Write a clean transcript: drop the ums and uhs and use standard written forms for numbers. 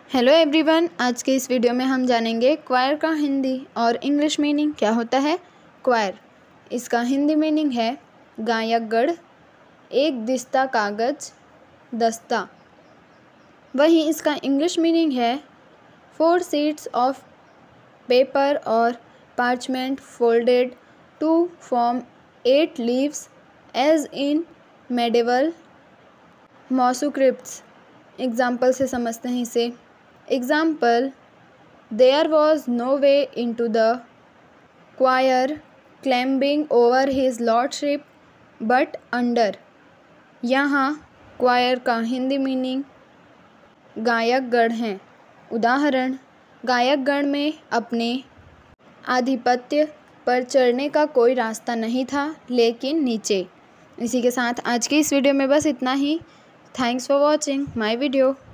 Hello everyone, आज के इस वीडियो में हम जानेंगे क्वायर का हिंदी और इंग्लिश मीनिंग क्या होता है। क्वायर, इसका हिंदी मीनिंग है गायकगढ़, एक दिस्ता कागज, दस्ता। वहीं इसका इंग्लिश मीनिंग है 4 शीट्स ऑफ पेपर और parchment folded to form 8 leaves as in medieval manuscripts. Example से समझते हैं इसे। Example, there was no way into the choir climbing over his lordship but under। यहाँ क्वायर का हिंदी मीनिंग गायकगढ़ है। उदाहरण, गायकगढ़ में अपने आधिपत्य पर चढ़ने का कोई रास्ता नहीं था लेकिन नीचे। इसी के साथ आज की इस वीडियो में बस इतना ही। Thanks for watching my video.